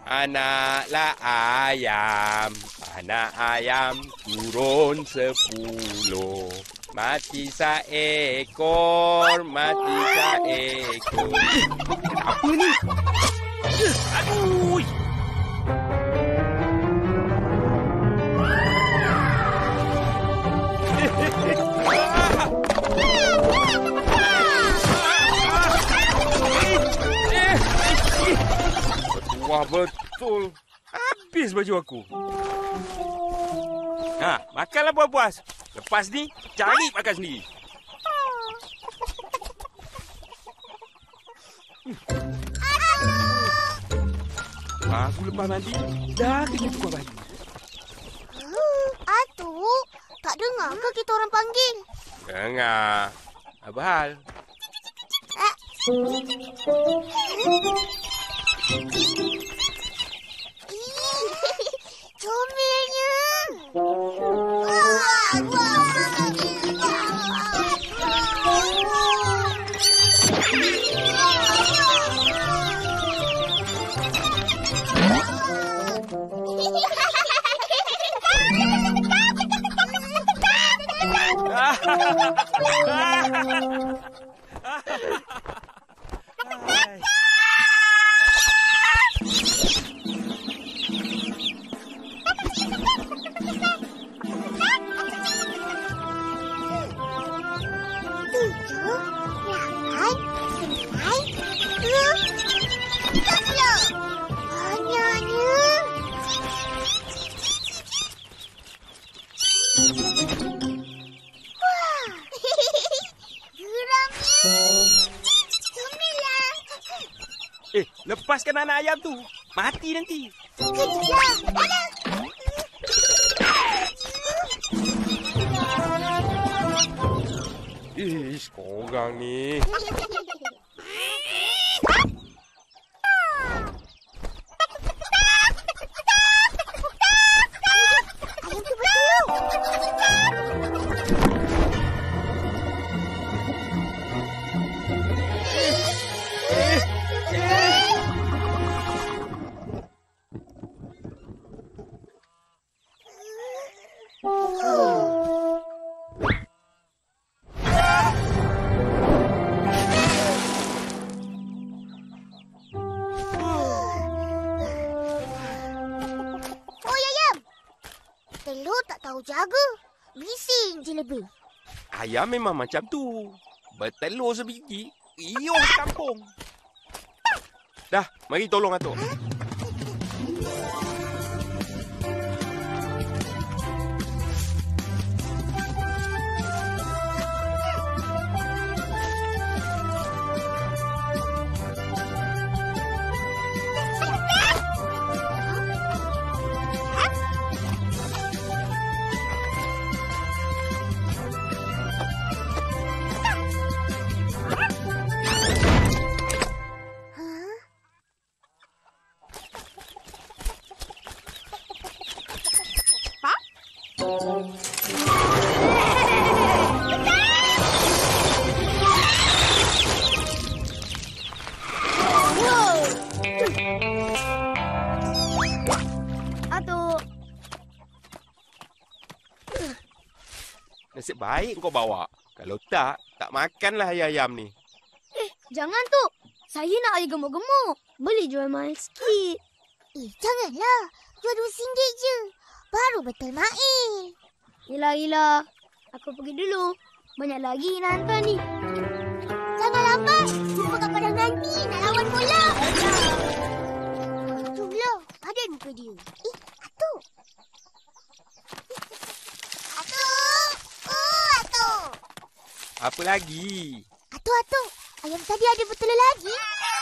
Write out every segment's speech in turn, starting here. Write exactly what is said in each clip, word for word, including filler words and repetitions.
Anaklah ayam, anak ayam turun sepuluh. Mati seekor, mati seekor. Apa ni? Aduh! Wah, betul. Habis baju aku. Ha, makanlah puas-puas. Lepas ni, cari makan sendiri. Aku lepas mandi, dah kena tukar baju. Uh, Atuk, tak dengar ke kita orang panggil? Dengar. Apa hal? Eh. Comelnya. Eh, lepaskan anak ayam tu. Mati nanti. Kejar. Ish, korang ni. Ayam tu betul. Telur tak tahu jaga. Bising je lebih. Ayam memang macam tu. Bertelur sebiji, iuh kampung. Dah, mari tolong Atuk. Atuk. Nasib baik kau bawa. Kalau tak, tak makanlah ayam ni. Eh, jangan tu. Saya nak ayam gemuk-gemuk. Boleh jual mahal sikit. Eh, janganlah. Jual dua singgit je. Baru betul main. Yelah, yelah. Aku pergi dulu. Banyak lagi nak hantar ni. Jangan lambat. Jumpa kat padang nanti. Nak lawan bola. Itulah. Ada muka dia. Eh, Atuk. Atuk. Oh, Atuk. Apa lagi? Atuk, Atuk. Ayam tadi ada bertelur lagi.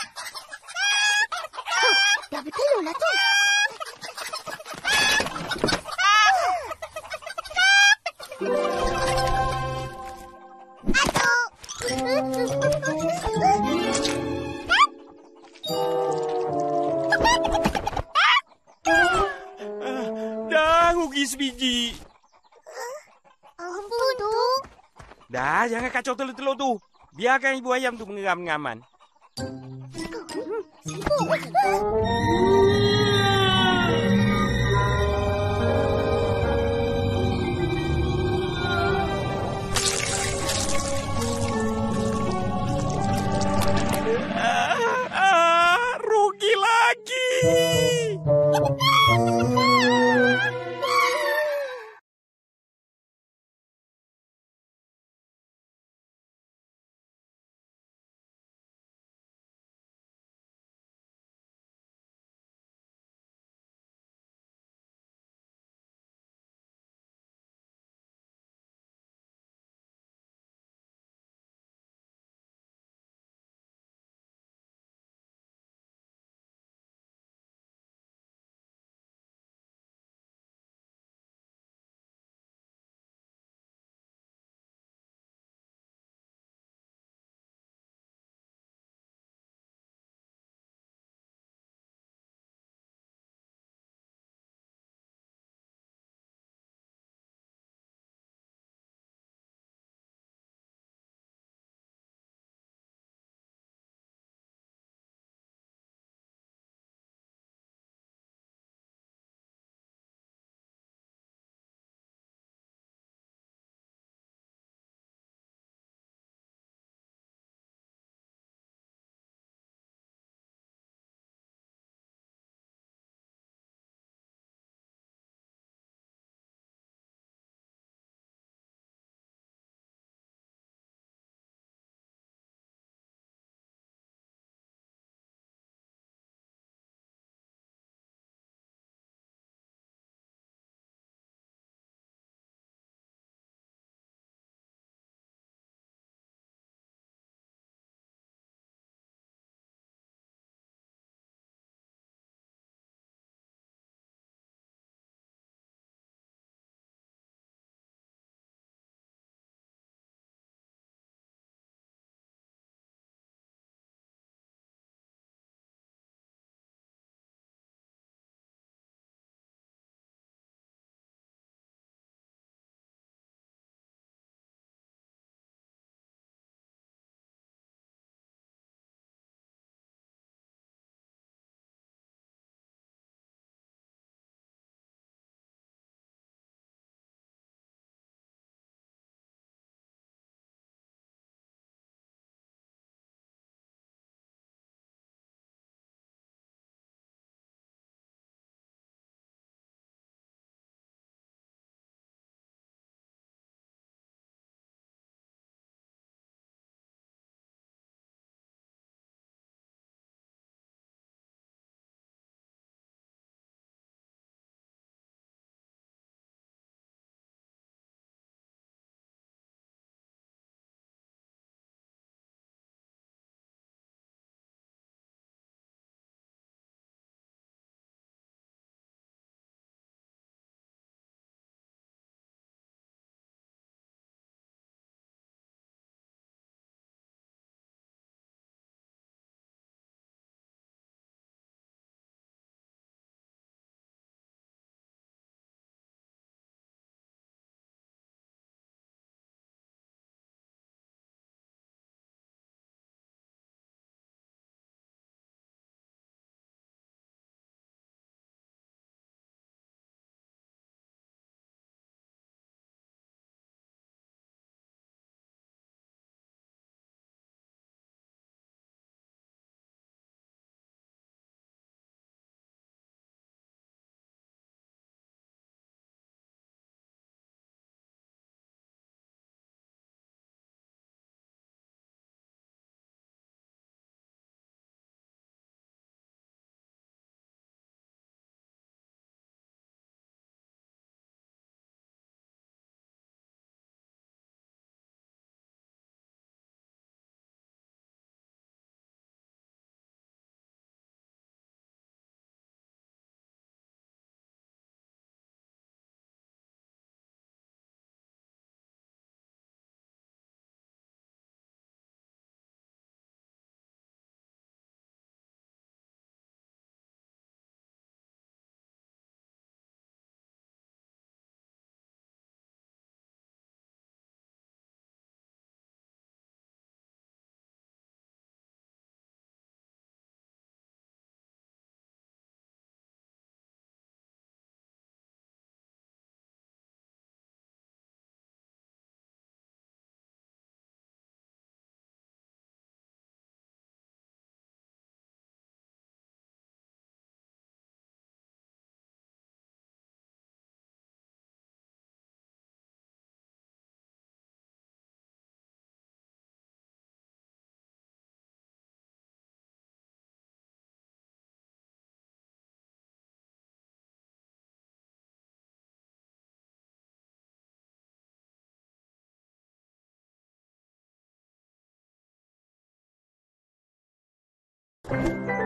Oh, dah bertelur lah tu. Dah rugi sebiji. Ampun tu. Dah, jangan kacau telur-telur tu. Biarkan ibu ayam tu mengeram dengan aman. Sibuk.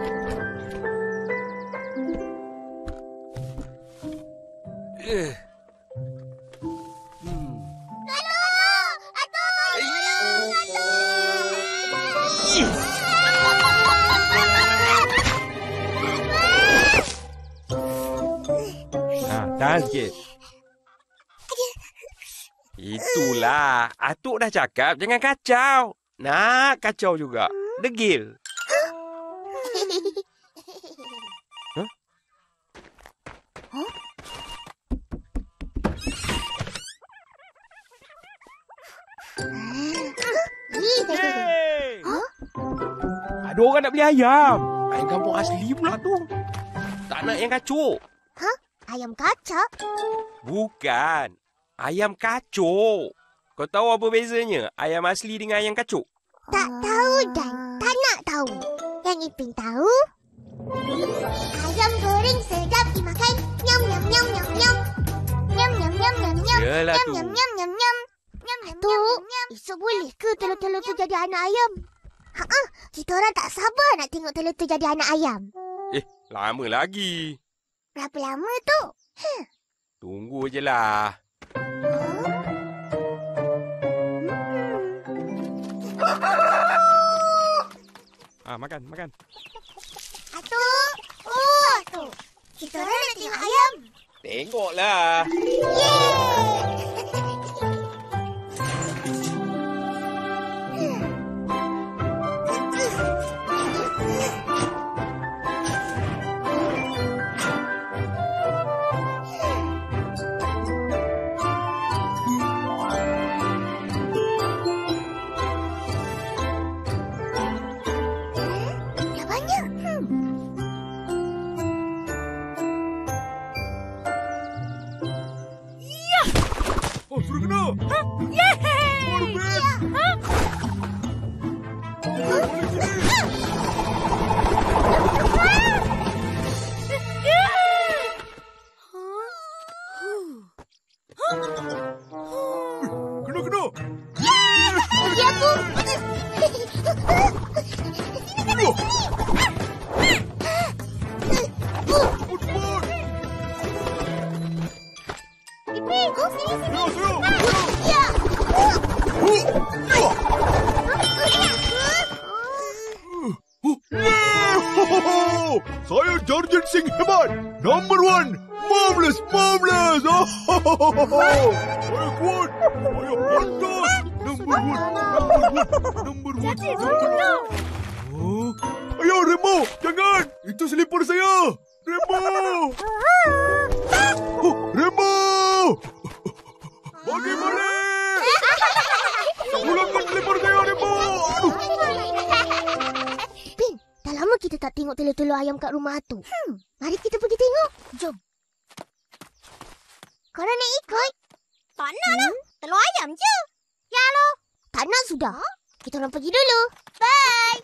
Eh. Hmm. Tolong! Atuk! Ih. Ah, tahan sikit. Itulah. Atuk dah cakap jangan kacau. Nak kacau juga. Degil. Huh? Huh? Hey! Huh? Ada orang nak beli ayam. Ayam kampung asli pula tu. Tak nak yang kacuk. Hah? Ayam kacak? Bukan. Ayam kacuk. Kau tahu apa bezanya? Ayam asli dengan ayam kacuk? Tak tahu dan tak nak tahu. Yang Ipin tahu, ayam goreng sedap dimakan. Nyam nyam nyam nyam nyam. Nyam nyam nyam nyam nyam. Yalah Nyam tu. nyam nyam nyam nyam. Nyam nyam nyam nyam. Esok boleh ke telur-telur tu jadi anak ayam? Ha kita orang tak sabar nak tengok telur tu jadi anak ayam. Eh, lama lagi. Berapa lama tu? Tunggu je lah. Ah, makan, makan. Atuk. Oh, Atuk. Kita orang nak tengok ayam. Tengoklah. Dah banyak. Hmm. Oh, sudah kena. Yeay! Oh, Ben. Kena, kena. Bagi aku. Aduh. Cepat. Ipin, oh sini sini. Saya, saya. Ya. Oh, ya. Yeah! Saya Jarjan Singh hebat. Number one. Marvelous, marvelous. Oh, saya kuat. Saya pantas. Number one, number one, number one. Number one. Oh. Ayo, Remo. Jangan. Itu selipar saya. Remo. Oh, Remo. Bagi balik. Pulangkan selipar saya, Remo. Aduh. Pin, dah lama kita tak tengok telur-telur ayam kat rumah tu. Hmm, mari kita pergi tengok. Jom. Korang nak ikut? Tak nak lah. Telur ayam je. Ya lo. Tak nak sudah. Kita orang pergi dulu. Bye.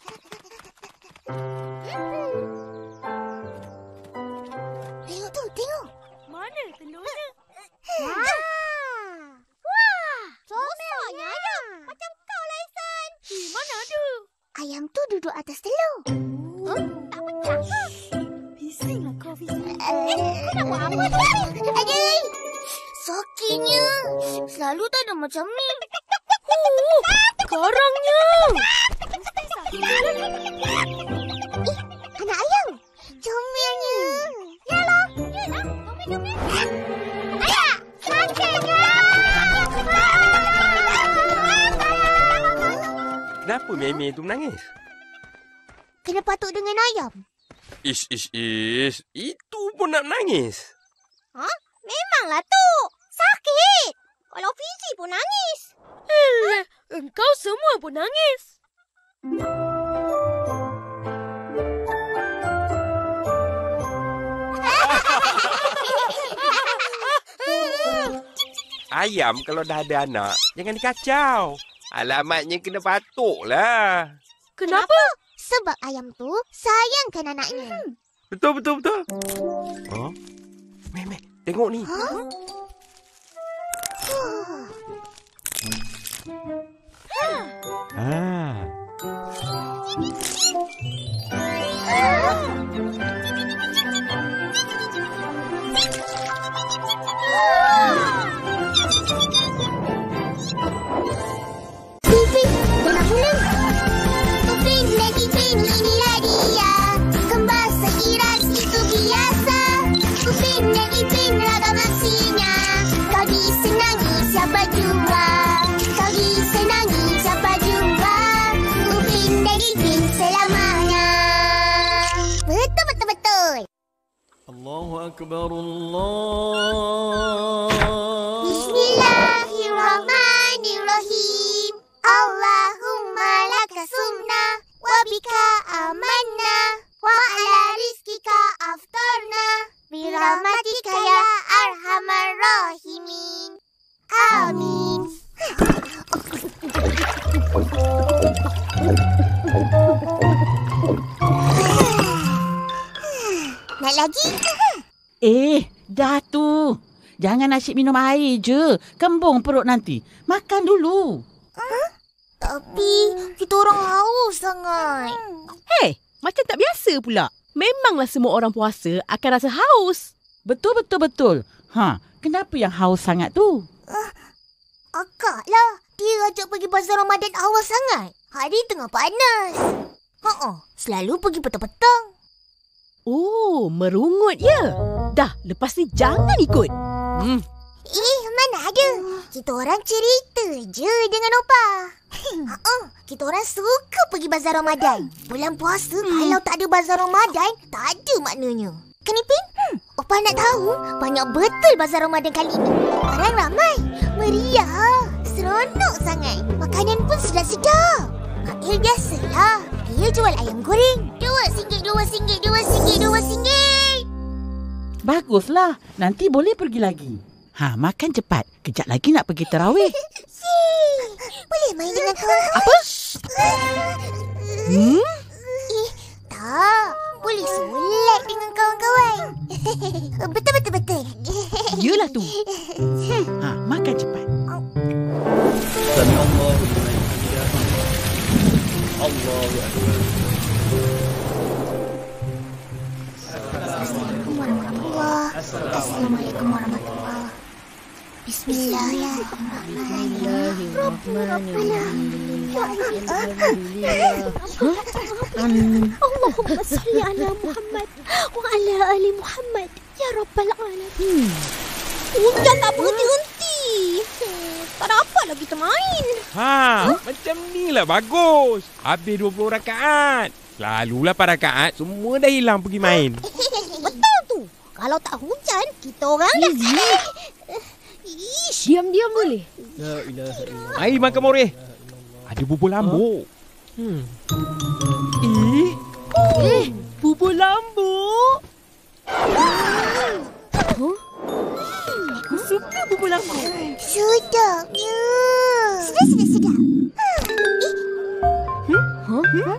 Tengok tu, tengok. Mana telurnya? Wah. Wah. Besarnya ayam. Macam kau lah, Isan. Eh, mana ada? Ayam tu duduk atas telur. Oh, tak pecah ke? Bisinglah kau, bising. Eh, kau nak buat apa tu? Aduh. Sakitnya. Selalu tak ada macam ni. Oh, karangnya. Eh, anak ayam. Comelnya. Yalah. Yalah. Comel-comel. Ayah. Sakitnya. Kenapa Meme tu menangis? Kena patuk dengan ayam. Ish, ish, ish. Itu pun nak menangis. Ha? Memanglah tu. Sakit. Kalau Fizi pun nangis. Eh, engkau semua pun nangis. Ayam kalau dah ada anak, jangan dikacau. Alamatnya kena patuk lah. Kenapa? Sebab ayam tu sayangkan anaknya. Betul, betul, betul. Oh? Meme, tengok ni. Huh? Ah. Upin, jangan pulang. Upin lagi Upin, inilah dia. Kembar seiras itu biasa. Upin dan Ipin ragam aksinya. Kau disenangi siapa jua. Kau disenangi siapa jua. Upin dan Ipin selamanya. Betul, betul, betul. Allahu Akbar Allah. Bismillahirrahmanirrahim. Allahumma laka sumna wa bika amanna wa ala rizkika aftarna birahmatika ya arhamar rahimin. Amin. Nak lagi? Eh, dah tu. Jangan asyik minum air je. Kembung perut nanti. Makan dulu. Tapi kita orang haus sangat. Hei, macam tak biasa pula. Memanglah semua orang puasa akan rasa haus. Betul, betul, betul. Ha, kenapa yang haus sangat tu? Akak lah. Dia ajak pergi bazar Ramadan awal sangat. Hari tengah panas. Ha-ha, selalu pergi petang-petang. Oh, merungut ya. Dah, lepas ni jangan ikut. Hmm. Eh, mana ada. Kita orang cerita je dengan Opa. Ha-ha, kita orang suka pergi bazar Ramadan. Bulan puasa hmm. kalau tak ada bazar Ramadan, tak ada maknanya. Kan Ipin? Hmm. Opa nak tahu banyak betul bazar Ramadan kali ni. Orang ramai, meriah, seronok sangat. Makanan pun sedap-sedap. Mail biasalah. Dia jual ayam goreng. Dua singgit, dua singgit, dua singgit, dua singgit. Baguslah. Nanti boleh pergi lagi. Ha, makan cepat. Kejap lagi nak pergi tarawih. Boleh main dengan kawan-kawan? Apa? Hmm? Eh, tak. Boleh solat dengan kawan-kawan. Betul-betul-betul. Yelah tu. Ha, makan cepat. Sallallahu alaihi Allahu Akbar. Assalamualaikum warahmatullahi wabarakatuh. Assalamualaikum warahmatullahi wabarakatuh. Bismillahirrahmanirrahim. Allahumma salli ala Muhammad wa ala ali Muhammad ya rabbal alamin. Hujan tak berhenti-henti. Tak dapat lagi kita main. Ha, huh? Macam ni lah bagus. Habis dua puluh rakaat. Lalulah para rakaat, semua dah hilang pergi main. Betul tu. Kalau tak hujan, kita orang dah... Ish, diam-diam boleh. La ilaha illallah. Mari makan moreh. Ada bubur lambuk. Hmm. Eh, eh, bubur lambuk. Huh? Aku suka bubur lambuk. Sedapnya. Sedap, sedap, sedap. Eh. Hmm? Huh? Hmm?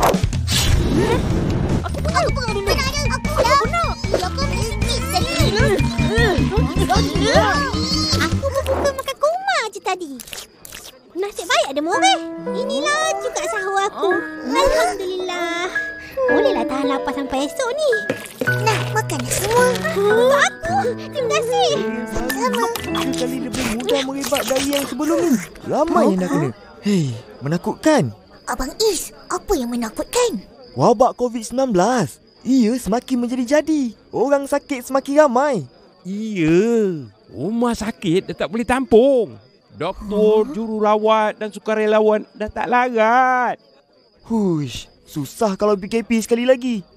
Aku pun aku pun aku nak ada. Aku nak. Ya kau mesti sedih. Aku berbuka makan kurma je tadi. Nasib baik ada moreh. Inilah juga sahur aku. Alhamdulillah. Bolehlah tahan lapar sampai esok ni. Nah, makanlah semua. Untuk aku. Terima kasih. Sama. Tiga kali lebih mudah merebak dari yang sebelum ni. Ramai yang dah kena. Hei, menakutkan. Abang Is, apa yang menakutkan? Wabak covid sembilan belas. Ia semakin menjadi-jadi. Orang sakit semakin ramai. Iya. Rumah sakit dah tak boleh tampung. Doktor, jururawat dan sukarelawan dah tak larat. Hush, susah kalau P K P sekali lagi.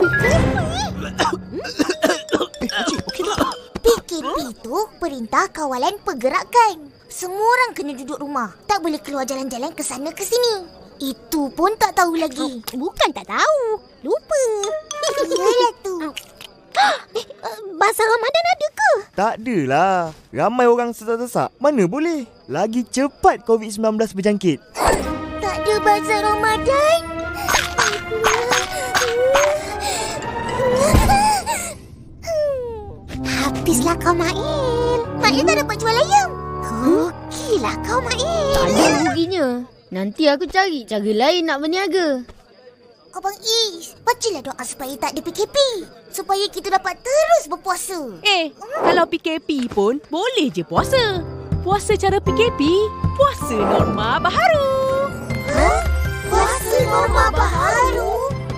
P K P tu Perintah Kawalan Pergerakan. Semua orang kena duduk rumah. Tak boleh keluar jalan-jalan ke sana ke sini. Itu pun tak tahu lagi. Bukan tak tahu, lupa. Yalah tu. Eh, bazar Ramadan ada ke? Tak adalah. Ramai orang sesak-sesak. Mana boleh? Lagi cepat covid sembilan belas berjangkit. Tak ada bazar Ramadan? Habislah kau, Mail. Mail tak dapat jual ayam. Hokilah kau, Mail. Tak ada ruginya. Nanti aku cari cara lain nak berniaga. Abang Is, bacalah doa supaya tak ada P K P. Supaya kita dapat terus berpuasa. Eh, kalau P K P pun boleh je puasa. Puasa cara P K P, puasa norma baharu. Ha? Puasa norma baharu?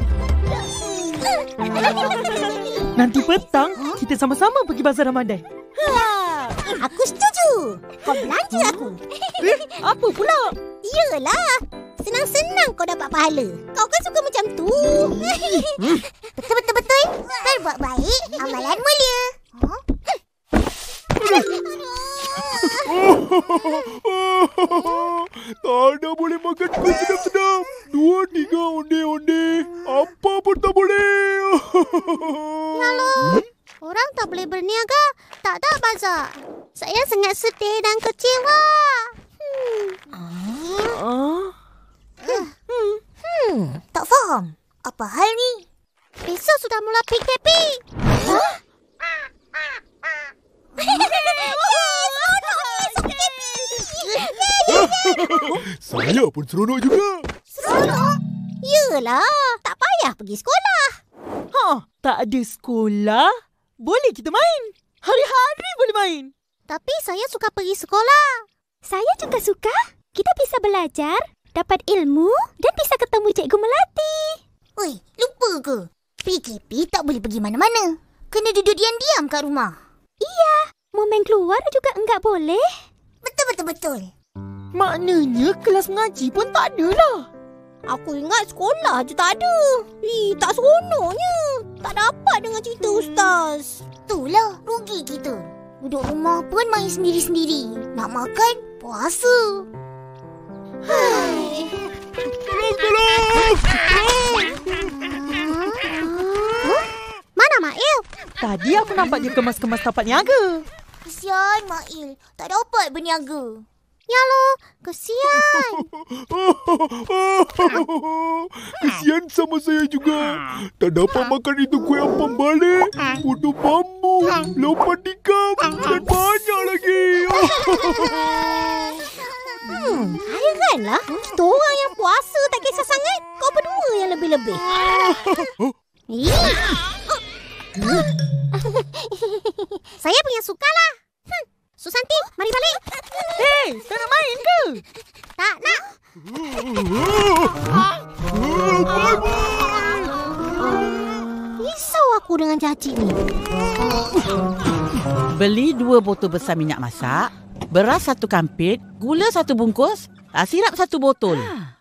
Nanti petang, kita sama-sama pergi bazar Ramadan. Ha, aku setuju. Kau belanja aku. Eh, apa pula? Iyalah. Senang-senang kau dapat pahala. Kau kan suka macam tu. Betul-betul-betul. Berbuat baik, amalan mulia. Huh? Tak ada boleh makan kuih sedap-sedap. Dua, tiga, onde-onde. Apa pun tak boleh. Yalah. Orang tak boleh berniaga. Tak ada bazar. Saya sangat sedih dan kecewa. Hmm. Ah. Hmm. hmm. Tak faham. Apa hal ni? Besok sudah mula P K P. Hah? Saya pun seronok juga. Seronok? Yelah. Tak payah pergi sekolah. Ha, tak ada sekolah. Boleh kita main. Hari-hari boleh main. Tapi saya suka pergi sekolah. Saya juga suka. Kita bisa belajar, dapat ilmu dan bisa ketemu Cikgu Melati. Oi, lupa ke? P K P tak boleh pergi mana-mana. Kena duduk diam-diam kat rumah. Iya, mau main keluar juga enggak boleh. Betul-betul-betul. Maknanya kelas mengaji pun tak ada lah. Aku ingat sekolah je tak ada. Ih, tak seronoknya. Tak dapat dengar cerita Ustaz. Itulah, rugi kita. Duduk rumah pun main sendiri-sendiri. Nak makan, puasa. Hai. Huh? Mana Mail? Tadi aku nampak dia kemas-kemas tapak niaga. Kesian Mail. Tak dapat berniaga. Yalah, kesian. Kesian sama saya juga. Tak dapat makan itu kuih apam balik, putu bambu, lompat tikam dan banyak lagi. Hmm, heranlah. Kita orang yang puasa tak kisah sangat. Kau berdua yang lebih-lebih. Saya punya sukalah. Hmm. Susanti, mari balik. Hei, tak nak main ke? Tak nak. Risau aku dengan cacik ni. Beli dua botol besar minyak masak, beras satu kampit, gula satu bungkus, sirap satu botol.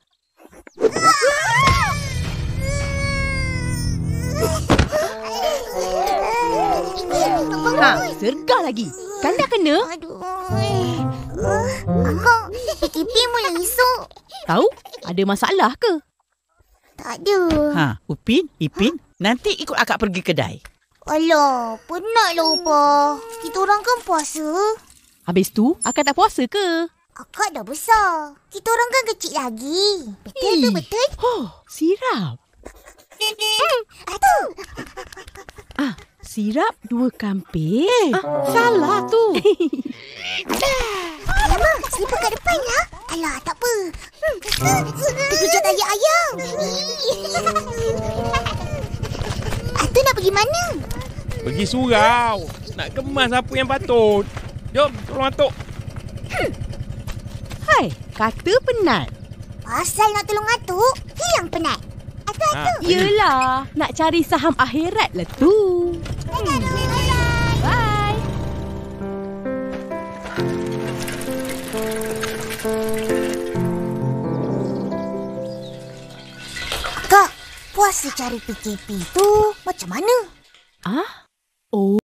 Ha, sergah lagi. Kan dah kena? Aduh. Uh, Akak, P K P mula esok. Tahu? Ada masalah ke? Tak ada. Ha, Upin, Ipin, nanti ikut akak pergi kedai. Alah, penatlah Upah. Kita orang kan puasa. Habis tu, akak tak puasa ke? Akak dah besar. Kita orang kan kecil lagi. Betul tu, betul? Oh, sirap. Hmm, itu. Ah, sirap dua kampit. Eh, ah, salah tu. Alamak, selipar kat depan lah. Alah, tak apa. Hmm, terkejut ayam ayam. Atuk nak pergi mana? Pergi surau. Nak kemas apa yang patut. Jom, tolong Atuk. Hai, kata penat. Pasal nak tolong Atuk, hilang penat. Atuk, Ha. Atuk. Yelah, nak cari saham akhirat lah tu. Hmm. Bye. Kak, puasa cari P K P tu macam mana? Ah? Oh.